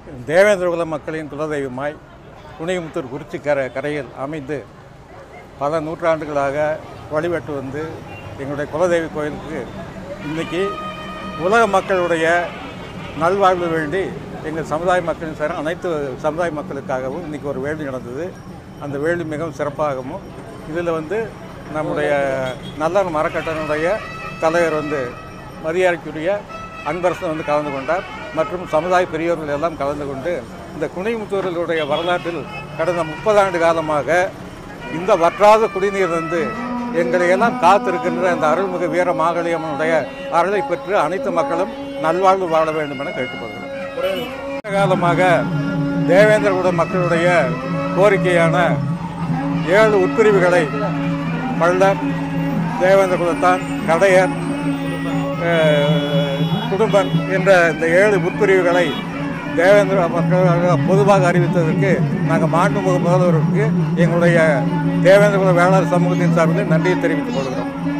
தேவேந்திரகுல மக்களின் குலதெய்வமாய் குனிமுத்தூர் குறிச்சி கரையில் அமைந்து பல நூற்றாண்டுகளாக வழிபட்டு வந்து எங்களுடைய குலதெய்வ கோயிலுக்கு இன்றைக்கி உலக மக்களுடைய நல்வாழ்வு வேண்டி எங்கள் சமுதாய மக்களின் சார் அனைத்து சமுதாய மக்களுக்காகவும் இன்றைக்கி ஒரு வேள்வி நடந்தது. அந்த வேள்வி மிகவும் சிறப்பாகவும் இதில் வந்து நம்முடைய நல்ல மரக்கட்டனுடைய தலைவர் மரியாதைக்குரிய அன்பரசன் கலந்து கொண்டார். மற்றும் சமுதாய பெரியவர்கள் எல்லாம் கலந்து கொண்டு இந்த குனிமுத்தூர்களுடைய வரலாற்றில் கடந்த 30 ஆண்டு காலமாக இந்த வற்றாத குடிநீர் எங்களை எல்லாம் காத்திருக்கின்ற அந்த அருள்மிகு வீர மாகாளியம்மனுடைய அருளை பெற்று அனைத்து மக்களும் நல்வாழ்வு வாழ வேண்டும் என கேட்டுக்கொள்கிறோம். காலமாக தேவேந்திரகுல மக்களுடைய கோரிக்கையான 7 உட்பிரிவுகளை பள்ளர், தேவேந்திரகுலத்தான், கடையர், குடும்பன் என்ற இந்த 7 உட்பிரிவுகளை தேவேந்திர மக்கள் பொதுவாக அறிவித்ததற்கு நாங்கள் மாண்புமிகு முதல்வருக்கு எங்களுடைய தேவேந்திரகுல வேளாண் சமூகத்தின் சார்பில் நன்றியை தெரிவித்துக் கொள்கிறோம்.